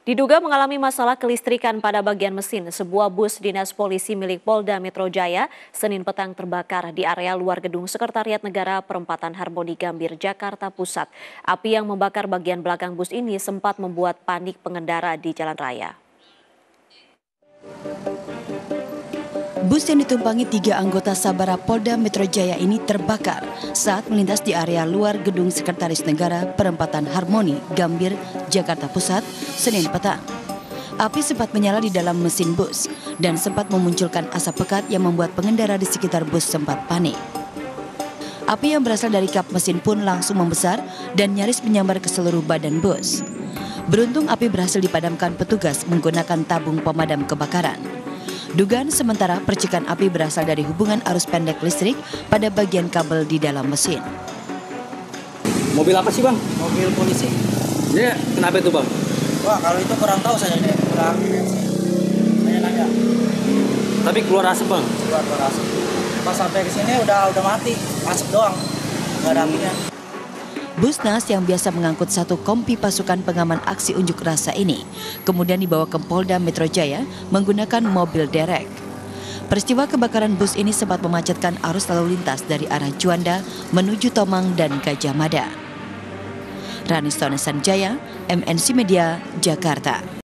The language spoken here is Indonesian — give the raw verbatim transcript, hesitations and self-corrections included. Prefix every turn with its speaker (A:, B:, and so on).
A: Diduga mengalami masalah kelistrikan pada bagian mesin, sebuah bus dinas polisi milik Polda Metro Jaya Senin petang terbakar di area luar gedung Sekretariat Negara Perempatan Harmoni Gambir, Jakarta Pusat. Api yang membakar bagian belakang bus ini sempat membuat panik pengendara di jalan raya.
B: Bus yang ditumpangi tiga anggota Sabara Polda Metro Jaya ini terbakar saat melintas di area luar gedung Sekretaris Negara Perempatan Harmoni Gambir, Jakarta Pusat, Senin petang. Api sempat menyala di dalam mesin bus dan sempat memunculkan asap pekat yang membuat pengendara di sekitar bus sempat panik. Api yang berasal dari kap mesin pun langsung membesar dan nyaris menyambar ke seluruh badan bus. Beruntung api berhasil dipadamkan petugas menggunakan tabung pemadam kebakaran. Dugaan sementara percikan api berasal dari hubungan arus pendek listrik pada bagian kabel di dalam mesin.
C: Mobil apa sih bang?
D: Mobil polisi.
C: Ya, kenapa itu bang?
D: Wah kalau itu kurang tahu saya, ini kurang saya nanya.
C: Tapi keluar asap bang?
D: Keluar keluar asap. Pas sampai ke sini udah udah mati, asap doang, nggak ada apinya.
B: Busnas yang biasa mengangkut satu kompi pasukan pengaman aksi unjuk rasa ini kemudian dibawa ke Polda Metro Jaya menggunakan mobil derek. Peristiwa kebakaran bus ini sempat memacetkan arus lalu lintas dari arah Juanda menuju Tomang dan Gajah Mada. Rani Stonesan Jaya, M N C Media, Jakarta.